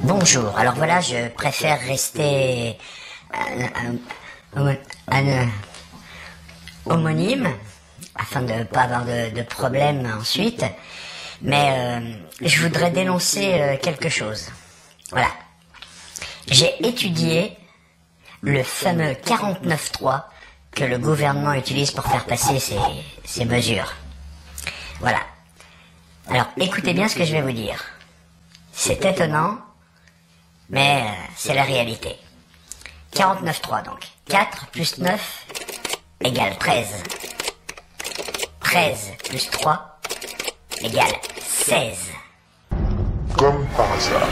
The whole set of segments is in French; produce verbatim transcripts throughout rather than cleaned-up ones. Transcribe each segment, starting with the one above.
Bonjour, alors voilà, je préfère rester euh, euh, euh, homonyme, afin de ne pas avoir de, de problème ensuite, mais euh, je voudrais dénoncer euh, quelque chose. Voilà. J'ai étudié le fameux quarante-neuf trois que le gouvernement utilise pour faire passer ses, ses mesures. Voilà. Alors, écoutez bien ce que je vais vous dire. C'est étonnant, mais euh, c'est la réalité. quarante-neuf trois donc. quatre plus neuf égale treize. treize plus trois égale seize. Comme par hasard.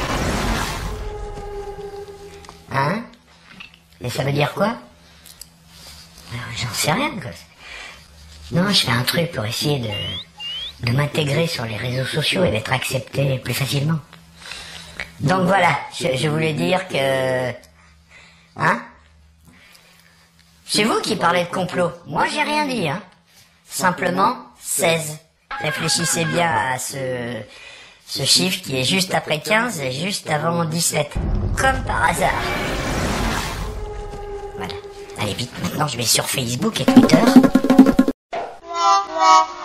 Hein? Et ça veut dire quoi? J'en sais rien, quoi. Non, je fais un truc pour essayer de, de m'intégrer sur les réseaux sociaux et d'être accepté plus facilement. Donc voilà, je, je voulais dire que... Hein? C'est vous qui parlez de complot. Moi, j'ai rien dit, hein. Simplement, seize. Réfléchissez bien à ce, ce chiffre qui est juste après quinze et juste avant dix-sept. Comme par hasard. Voilà. Allez, vite, maintenant je vais sur Facebook et Twitter.